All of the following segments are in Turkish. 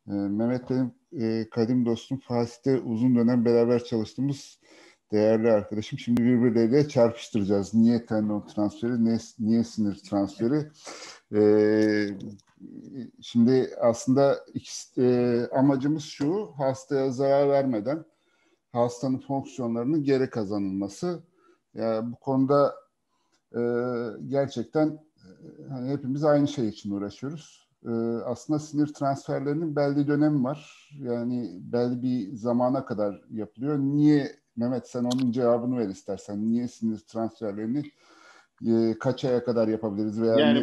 Mehmet benim kadim dostum, Fatih'te uzun dönem beraber çalıştığımız değerli arkadaşım. Şimdi birbirleriyle çarpıştıracağız. Niye tendon transferi, niye sinir transferi? E, Şimdi aslında amacımız şu: hastaya zarar vermeden hastanın fonksiyonlarının geri kazanılması. Yani bu konuda e, gerçekten hani hepimiz aynı şey için uğraşıyoruz. Aslında sinir transferlerinin belli dönemi var. Yani belli bir zamana kadar yapılıyor. Niye, Mehmet, sen onun cevabını ver istersen. Niye sinir transferlerini kaç aya kadar yapabiliriz veya Yani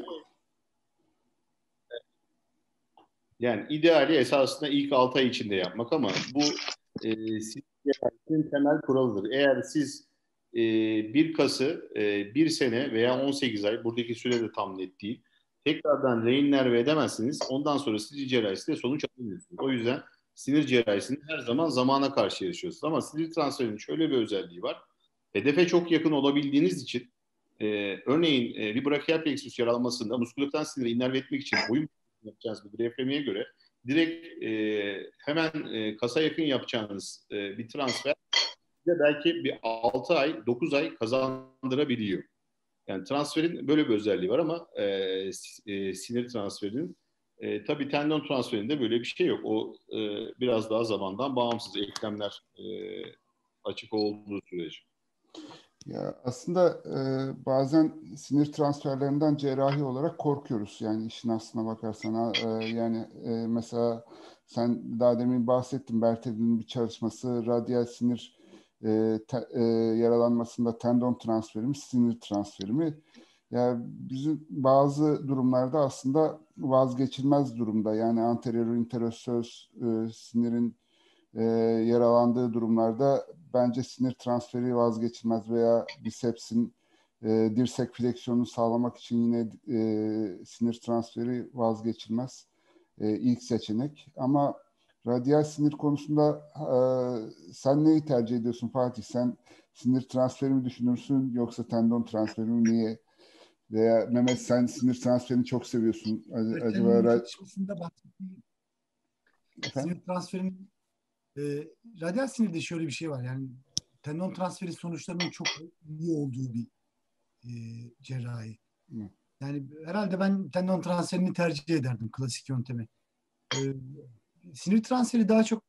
Yani ideali esasında ilk 6 ay içinde yapmak ama bu sizin temel kuralıdır. Eğer siz bir kası bir sene veya 18 ay, buradaki süre de tam net değil, tekrardan reinnerve edemezsiniz. Ondan sonra sinir cerrahisinde sonuç alamıyorsunuz. O yüzden sinir cerrahisinde her zaman zamana karşı yaşıyorsunuz. Ama sinir transferinin şöyle bir özelliği var. Hedefe çok yakın olabildiğiniz için örneğin bir brachial plexus yaralanmasında muskulatan siniri innerve etmek için boyun yapacağınız bir greflemiye göre direkt hemen kasa yakın yapacağınız bir transfer de belki bir 6 ay, 9 ay kazandırabiliyor. Yani transferin böyle bir özelliği var ama sinir transferinin tabii tendon transferinde böyle bir şey yok. O biraz daha zamandan bağımsız eklemler açık olduğu sürece. Ya aslında bazen sinir transferlerinden cerrahi olarak korkuyoruz. Yani işin aslına bakarsan. Yani mesela sen daha demin bahsettin, Bertel'in bir çalışması, radyal sinir yaralanmasında tendon transferi mi, sinir transferi mi? Yani bizim bazı durumlarda aslında vazgeçilmez durumda. Yani anterior interosseus sinirin yaralandığı durumlarda bence sinir transferi vazgeçilmez veya bisepsin dirsek fleksiyonunu sağlamak için yine sinir transferi vazgeçilmez ilk seçenek. Ama radyal sinir konusunda sen neyi tercih ediyorsun Fatih? Sen sinir transferi mi düşünürsün yoksa tendon transferi mi? Niye? Veya Mehmet, sen sinir transferini çok seviyorsun. Acaba Bertel'in çalışmasında bahsettiği efendim? sinir transferinin radyal sinirde şöyle bir şey var. Yani tendon transferi sonuçlarının çok iyi olduğu bir cerrahi. Hı. Yani herhalde ben tendon transferini tercih ederdim, klasik yöntemi. E, Sinir transferi daha çok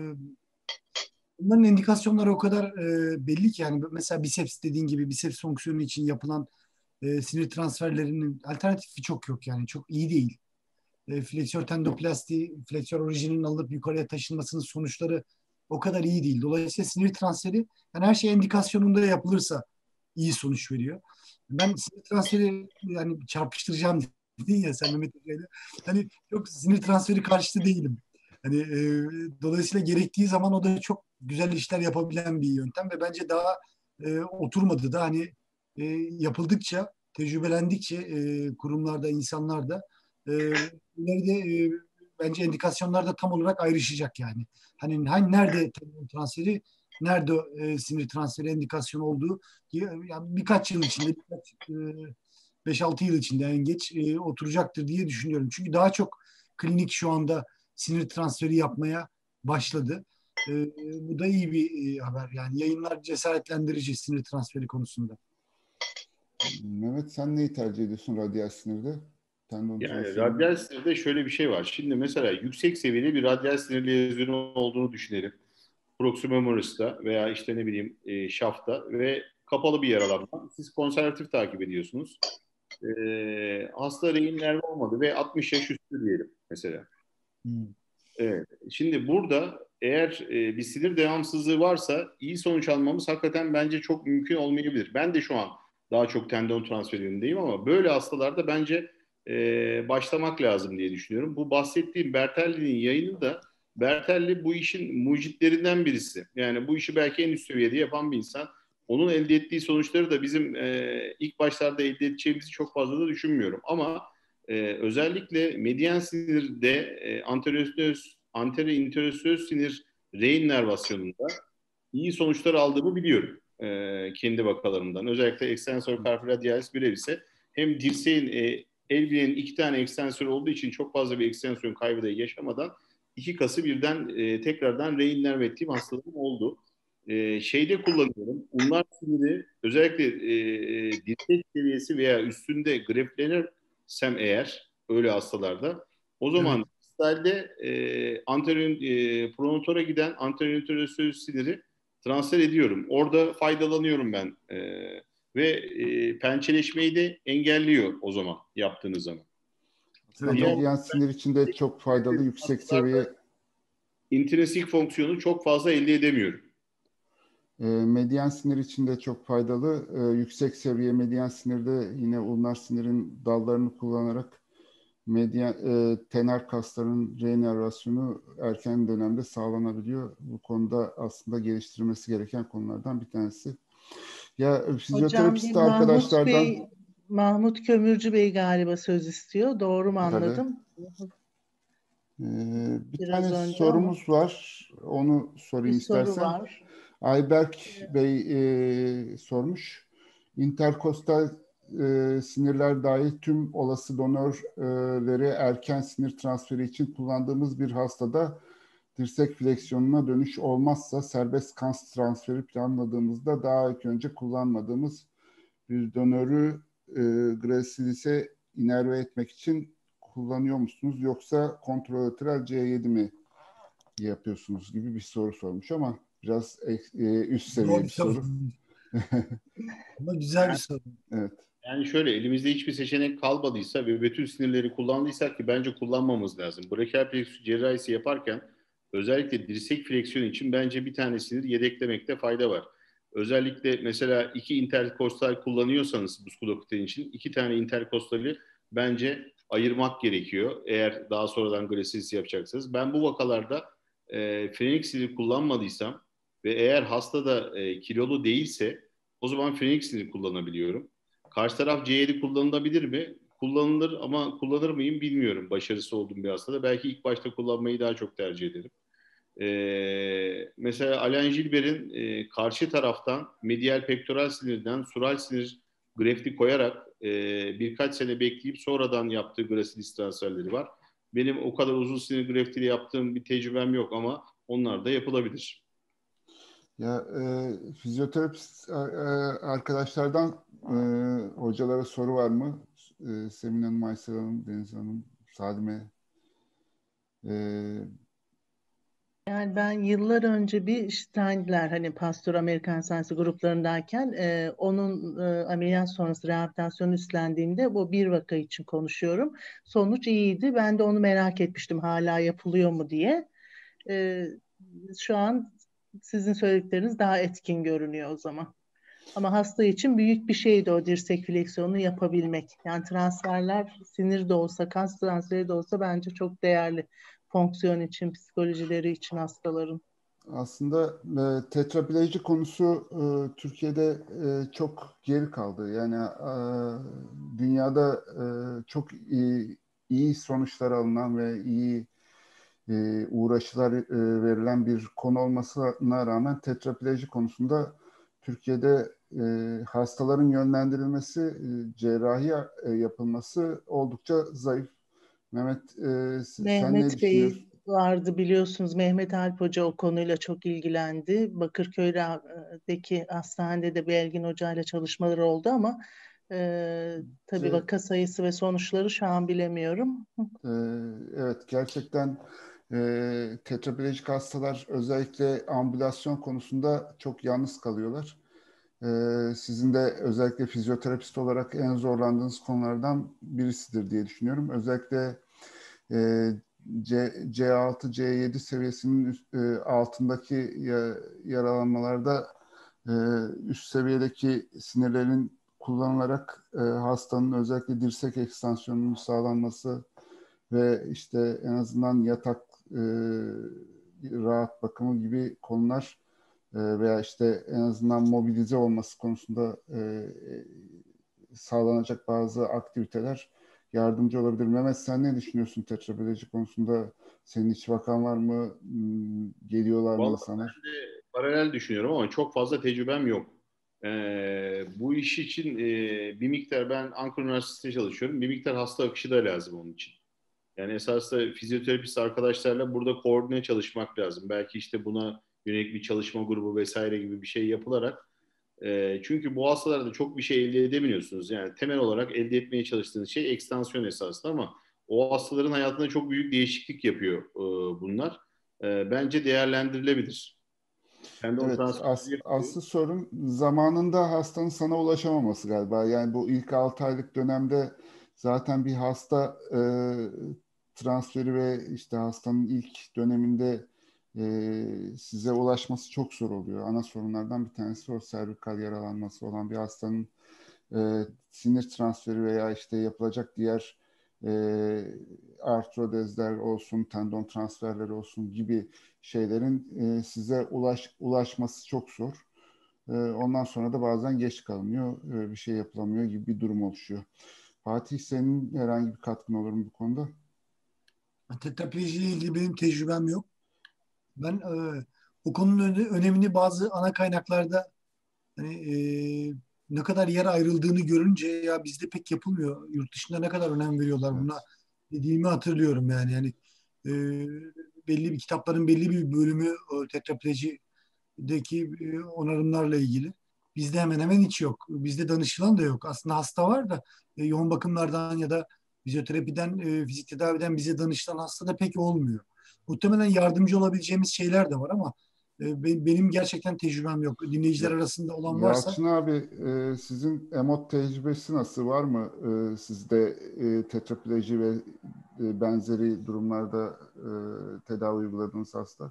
bunların indikasyonları o kadar belli ki, yani mesela biceps, dediğin gibi biceps fonksiyonu için yapılan sinir transferlerinin alternatifi çok yok, yani çok iyi değil. Fleksör tendoplasti, fleksör orijinin alınıp yukarıya taşınmasının sonuçları o kadar iyi değil. Dolayısıyla sinir transferi, yani her şey indikasyonunda yapılırsa iyi sonuç veriyor. Ben sinir transferi, yani çarpıştıracağım dedin ya sen Mehmet Hoca'yla. Hani çok sinir transferi karşıtı değilim. Hani dolayısıyla gerektiği zaman o da çok güzel işler yapabilen bir yöntem ve bence daha oturmadı da, hani yapıldıkça, tecrübelendikçe kurumlarda, insanlarda ileride bence indikasyonlar da tam olarak ayrışacak yani. Hani nerede tendon transferi, nerede sinir transferi indikasyon olduğu, yani birkaç yıl içinde, 5-6 yıl içinde en geç oturacaktır diye düşünüyorum. Çünkü daha çok klinik şu anda sinir transferi yapmaya başladı. Bu da iyi bir haber. Yani yayınlar cesaretlendirici sinir transferi konusunda. Mehmet, sen neyi tercih ediyorsun radyal sinirde? Tendon Yani transferi mi? radyal sinirde şöyle bir şey var. Şimdi mesela yüksek seviyede bir radyal sinir lezyonu olduğunu düşünelim. Proximal humerus'ta veya işte ne bileyim şafta ve kapalı bir yaralanma. Siz konservatif takip ediyorsunuz. Hasta rehin nervi olmadı ve 60 yaş üstü diyelim mesela. Hmm. Evet. Şimdi burada eğer bir sinir devamsızlığı varsa iyi sonuç almamız hakikaten bence çok mümkün olmayabilir. Ben de şu an daha çok tendon transferindeyim ama böyle hastalarda bence başlamak lazım diye düşünüyorum. Bu bahsettiğim Bertelli'nin yayını da, Bertelli bu işin mucitlerinden birisi. Yani bu işi belki en üst seviyede yapan bir insan. Onun elde ettiği sonuçları da bizim ilk başlarda elde edeceğimizi çok fazla da düşünmüyorum. Ama özellikle medyan sinirde anteriointerosöz sinir reinervasyonunda iyi sonuçlar aldığımı biliyorum. Kendi vakalarımdan. Özellikle extensor carpi radialis birev ise hem dirseğin el bileğinin 2 tane ekstensör olduğu için çok fazla bir ekstensiyon kaybı da yaşamadan iki kası birden tekrardan reinnerve ettiğim hastalığım oldu. Şeyde kullanıyorum. Ulnar siniri özellikle dirsek seviyesi veya üstünde greflenirsem eğer öyle hastalarda o Evet. zaman distalde anterior pronotora giden anterior siniri transfer ediyorum. Orada faydalanıyorum ben. Ve pençeleşmeyi de engelliyor o zaman yaptığınız zaman. Aslında Evet. Diğer medyan sinir için de çok faydalı yüksek seviye intrinsik fonksiyonu çok fazla elde edemiyorum. medyan sinir için de çok faydalı. Yüksek seviye medyan sinirde yine ulnar sinirin dallarını kullanarak tenar kasların rejenerasyonu erken dönemde sağlanabiliyor. Bu konuda aslında geliştirilmesi gereken konulardan bir tanesi. Ya Hocam bir fizyoterapist arkadaşlardan Mahmut Kömürcü Bey galiba söz istiyor. Doğru mu tabii, anladım? bir Biraz tane önce ama sorumuz var. Onu bir sorayım soru istersen. var. Ayberk Bey sormuş. İnterkostal sinirler dahil tüm olası donörleri erken sinir transferi için kullandığımız bir hastada dirsek fleksiyonuna dönüş olmazsa serbest kan transferi planladığımızda daha ilk önce kullanmadığımız bir donörü Gracilis'e inerve etmek için kullanıyor musunuz? Yoksa kontrolateral C7 mi yapıyorsunuz gibi bir soru sormuş ama biraz üst Zor seviye bir bir soru. soru. Ama güzel bir soru. Evet. Yani şöyle elimizde hiçbir seçenek kalmadıysa ve bütün sinirleri kullandıysak ki bence kullanmamız lazım. Brachial plexus cerrahisi yaparken özellikle dirsek fleksiyonu için bence bir tane sinir yedeklemekte fayda var. Özellikle mesela iki interkostal kullanıyorsanız buskulapitel için iki tane interkostali bence ayırmak gerekiyor. Eğer daha sonradan grasilis yapacaksanız. Ben bu vakalarda frenik sinir kullanmadıysam ve eğer hasta da kilolu değilse o zaman frenik sinir kullanabiliyorum. Karşı taraf C7 kullanılabilir mi? Kullanılır ama kullanır mıyım bilmiyorum. Başarısı olduğum bir hastada. Belki ilk başta kullanmayı daha çok tercih ederim. Mesela Alain Gilbert'in karşı taraftan medial pektoral sinirden sural sinir grefti koyarak birkaç sene bekleyip sonradan yaptığı grasilis transferleri var. Benim o kadar uzun sinir greftiyle yaptığım bir tecrübem yok ama onlar da yapılabilir. Ya fizyoterapist arkadaşlardan hocalara soru var mı? Semine Hanım, Aysel Hanım, Deniz Hanım, Sadime. E, Yani ben yıllar önce bir Steindler hani Pasteur Amerikan Science gruplarındayken onun ameliyat sonrası rehabilitasyonu üstlendiğimde bu bir vaka için konuşuyorum. Sonuç iyiydi. Ben de onu merak etmiştim hala yapılıyor mu diye. E, Şu an sizin söyledikleriniz daha etkin görünüyor o zaman. Ama hasta için büyük bir şeydi o dirsek fleksiyonunu yapabilmek. Yani transferler sinir de olsa, kas transferi de olsa bence çok değerli. Fonksiyon için, psikolojileri için hastaların. Aslında tetrapleji konusu Türkiye'de çok geri kaldı. Yani dünyada çok iyi sonuçlar alınan ve iyi uğraşılar verilen bir konu olmasına rağmen tetrapleji konusunda Türkiye'de hastaların yönlendirilmesi, cerrahi yapılması oldukça zayıf. Mehmet, sen ne Mehmet Bey düşünüyorsun? vardı biliyorsunuz. Mehmet Alp Hoca o konuyla çok ilgilendi. Bakırköy'deki hastanede de Belgin Hoca ile çalışmaları oldu ama tabii Ce- vaka sayısı ve sonuçları şu an bilemiyorum. Ee, Evet, gerçekten tetraplejik hastalar özellikle ambülasyon konusunda çok yalnız kalıyorlar. Sizin de özellikle fizyoterapist olarak en zorlandığınız konulardan birisidir diye düşünüyorum. Özellikle e, C6, C7 seviyesinin altındaki yaralanmalarda e, üst seviyedeki sinirlerin kullanılarak hastanın özellikle dirsek ekstansiyonunun sağlanması ve işte en azından yatak rahat bakımı gibi konular veya işte en azından mobilize olması konusunda sağlanacak bazı aktiviteler yardımcı olabilir. Mehmet sen ne düşünüyorsun tetrapleji konusunda? Senin hiç vakan var mı? Geliyorlar mı Vallahi insanlar? ben de paralel düşünüyorum ama çok fazla tecrübem yok. Bu iş için bir miktar ben Ankara Üniversitesi'nde çalışıyorum. Bir miktar hasta akışı da lazım onun için. Yani esasında fizyoterapist arkadaşlarla burada koordine çalışmak lazım. Belki işte buna yönelik bir çalışma grubu vesaire gibi bir şey yapılarak. Çünkü bu hastalarda çok bir şey elde edemiyorsunuz. Yani temel olarak elde etmeye çalıştığınız şey ekstansiyon esasında ama o hastaların hayatında çok büyük değişiklik yapıyor bunlar. Bence değerlendirilebilir. Tendon Evet, transferi yapılıyor. aslı sorun zamanında hastanın sana ulaşamaması galiba. Yani bu ilk 6 aylık dönemde zaten bir hasta transferi ve işte hastanın ilk döneminde size ulaşması çok zor oluyor. Ana sorunlardan bir tanesi o servikal yaralanması olan bir hastanın sinir transferi veya işte yapılacak diğer e, artrodezler olsun, tendon transferleri olsun gibi şeylerin size ulaşması çok zor. Ondan sonra da bazen geç kalınıyor, bir şey yapılamıyor gibi bir durum oluşuyor. Fatih, senin herhangi bir katkın olur mu bu konuda? Tetrapleji ile ilgili benim tecrübem yok. Ben o konunun önemini bazı ana kaynaklarda hani ne kadar yer ayrıldığını görünce ya bizde pek yapılmıyor. Yurt dışında ne kadar önem veriyorlar buna Evet. dediğimi hatırlıyorum yani. Yani e, belli bir kitapların belli bir bölümü tetraplejideki onarımlarla ilgili. Bizde hemen hemen hiç yok. Bizde danışılan da yok. Aslında hasta var da yoğun bakımlardan ya da fizyoterapiden, fizik tedaviden bize danışılan hasta da pek olmuyor. Muhtemelen yardımcı olabileceğimiz şeyler de var ama benim gerçekten tecrübem yok. Dinleyiciler Ya, arasında olan varsa Yalçın abi, sizin EMOT tecrübesi nasıl? Var mı sizde tetrapleji ve benzeri durumlarda tedavi uyguladığınız hasta?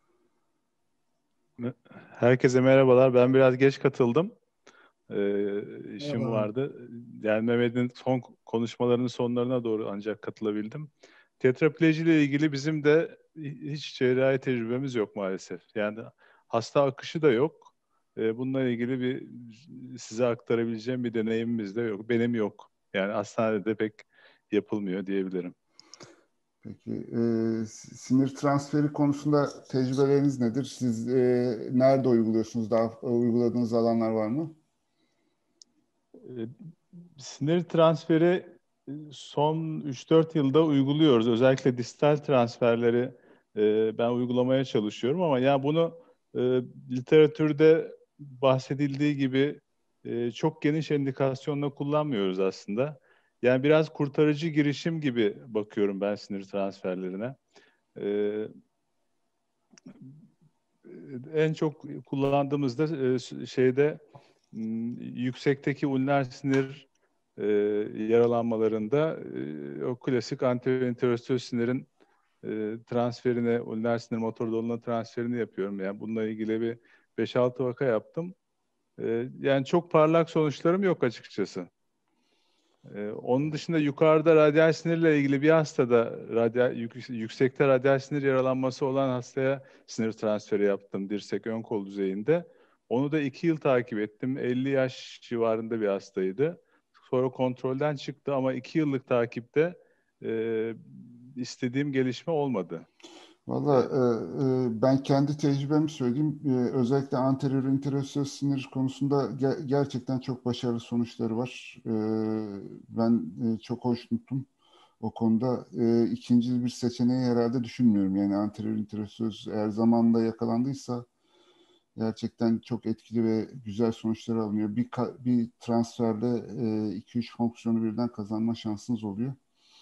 Herkese merhabalar. Ben biraz geç katıldım. İşim merhaba. vardı. Yani Mehmet'in son konuşmalarının sonlarına doğru ancak katılabildim. Tetrapleji ile ilgili bizim de hiç cerrahi tecrübemiz yok maalesef. Yani hasta akışı da yok. Bununla ilgili bir size aktarabileceğim bir deneyimimiz de yok. Benim yok. Yani hastanede pek yapılmıyor diyebilirim. Peki, sinir transferi konusunda tecrübeleriniz nedir? Siz nerede uyguluyorsunuz? Daha uyguladığınız alanlar var mı? E, Sinir transferi son 3-4 yılda uyguluyoruz. Özellikle distal transferleri ben uygulamaya çalışıyorum ama ya bunu e, literatürde bahsedildiği gibi çok geniş indikasyonla kullanmıyoruz aslında. Yani biraz kurtarıcı girişim gibi bakıyorum ben sinir transferlerine. E, En çok kullandığımızda şeyde yüksekteki ulnar sinir yaralanmalarında o klasik anterointerossöz sinirin transferine, ulnar sinir motor doluna transferini yapıyorum. Yani bununla ilgili bir 5-6 vaka yaptım. Yani çok parlak sonuçlarım yok açıkçası. Onun dışında yukarıda radyal sinirle ilgili bir hastada yüksekte radyal sinir yaralanması olan hastaya sinir transferi yaptım dirsek ön kol düzeyinde. Onu da 2 yıl takip ettim. 50 yaş civarında bir hastaydı. Sonra kontrolden çıktı ama 2 yıllık takipte istediğim gelişme olmadı. Valla ben kendi tecrübemi söyleyeyim. Özellikle anterior interosseus sinir konusunda gerçekten çok başarılı sonuçları var. Ben çok hoşnutum o konuda. İkinci bir seçeneği herhalde düşünmüyorum. Yani anterior interosseus eğer zamanında yakalandıysa gerçekten çok etkili ve güzel sonuçlar alınıyor. Bir transferle 2-3 fonksiyonu birden kazanma şansınız oluyor.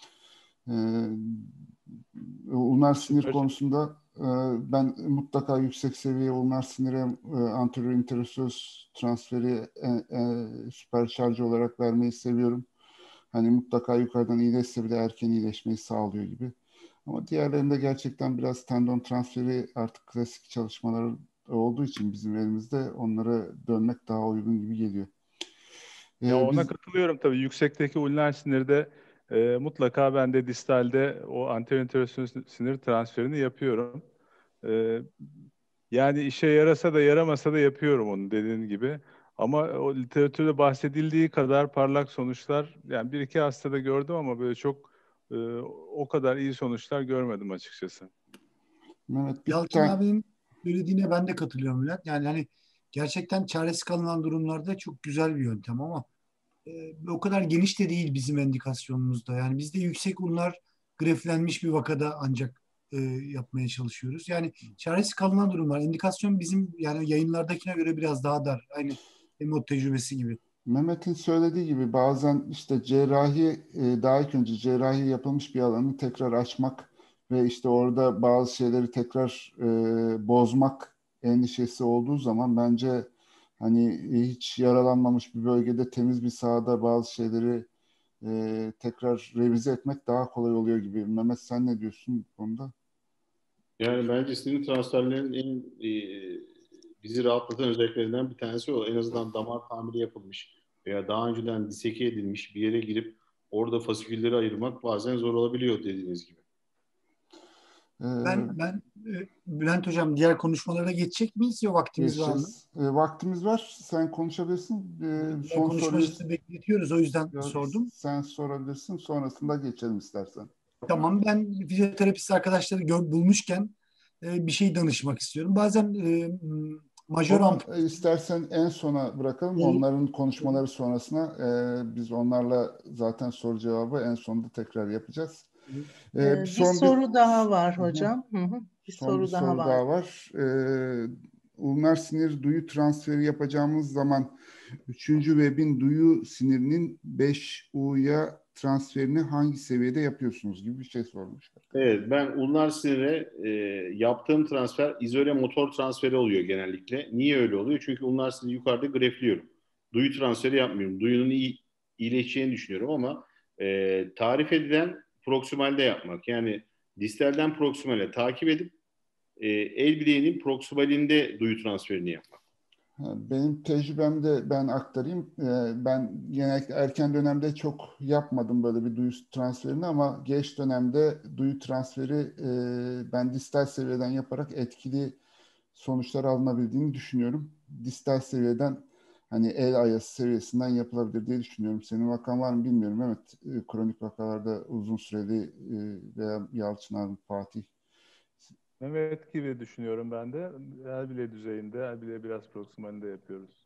Ulnar sinir Süper. konusunda ben mutlaka yüksek seviye ulnar sinire anterior interosseus transferi süperşarj olarak vermeyi seviyorum. Hani mutlaka yukarıdan iyileşse bile erken iyileşmeyi sağlıyor gibi. Ama diğerlerinde gerçekten biraz tendon transferi artık klasik çalışmalar olduğu için bizim elimizde onlara dönmek daha uygun gibi geliyor. Ya ona Biz katılıyorum tabii. Yüksekteki ulnar sinirde mutlaka ben de distalde o anterior sinir transferini yapıyorum. E, Yani işe yarasa da yaramasa da yapıyorum onu dediğin gibi. Ama o literatürde bahsedildiği kadar parlak sonuçlar yani bir iki hastada gördüm ama böyle çok o kadar iyi sonuçlar görmedim açıkçası. Mehmet bir Yalçın tane abinin söylediğine ben de katılıyorum Bülent. Yani hani gerçekten çaresiz kalınan durumlarda çok güzel bir yöntem ama o kadar geniş de değil bizim endikasyonumuzda. Yani bizde yüksek unlar greflenmiş bir vakada ancak yapmaya çalışıyoruz. Yani çaresiz kalınan durum var. İndikasyon bizim yani yayınlardakine göre biraz daha dar. Aynı EMOT tecrübesi gibi. Mehmet'in söylediği gibi bazen işte cerrahi, daha ilk önce cerrahi yapılmış bir alanı tekrar açmak ve işte orada bazı şeyleri tekrar bozmak endişesi olduğu zaman bence hani hiç yaralanmamış bir bölgede temiz bir sahada bazı şeyleri tekrar revize etmek daha kolay oluyor gibi. Mehmet, sen ne diyorsun bu konuda? Yani bence sinir transferlerinin en bizi rahatlatan özelliklerinden bir tanesi o. En azından damar tamiri yapılmış veya daha önceden diseke edilmiş bir yere girip orada fasikülleri ayırmak bazen zor olabiliyor dediğiniz gibi. Ben Bülent Hocam diğer konuşmalara geçecek miyiz? Yok, vaktimiz var mı? Geçeceğiz. Vaktimiz var. Sen konuşabilirsin. Diğer Son soruyu konuşmacısı bekletiyoruz. O yüzden sordum. sen sorabilirsin. Sonrasında geçelim istersen. Tamam, ben fizyoterapist arkadaşları bulmuşken bir şey danışmak istiyorum. Bazen majör Onu amputasyon istersen en sona bırakalım. olur. Onların konuşmaları sonrasına biz onlarla zaten soru cevabı en sonunda tekrar yapacağız. Bir soru daha var hocam. Bir Son bir soru daha soru var. daha var. Ulnar sinir duyu transferi yapacağımız zaman 3. Webb'in duyu sinirinin 5U'ya transferini hangi seviyede yapıyorsunuz gibi bir şey sormuşlar. Evet, ben ulnar sinire yaptığım transfer izole motor transferi oluyor genellikle. Niye öyle oluyor? Çünkü ulnar siniri yukarıda grefliyorum. Duyu transferi yapmıyorum. Duyunun iyileşeceğini düşünüyorum ama tarif edilen proksimalde yapmak. Yani distalden proksimale takip edip el bileğinin proksimalinde duyu transferini yapmak. Benim tecrübemde ben aktarayım. Ben genellikle erken dönemde çok yapmadım böyle bir duyu transferini ama geç dönemde duyu transferi ben distal seviyeden yaparak etkili sonuçlar alınabildiğini düşünüyorum. Distal seviyeden hani el ayası seviyesinden yapılabilir diye düşünüyorum. Senin vakan var mı bilmiyorum. Evet, kronik vakalarda uzun süreli veya Yalçın abi, Fatih. Mehmet gibi düşünüyorum ben de. El bile düzeyinde, el bile biraz proksimalinde yapıyoruz.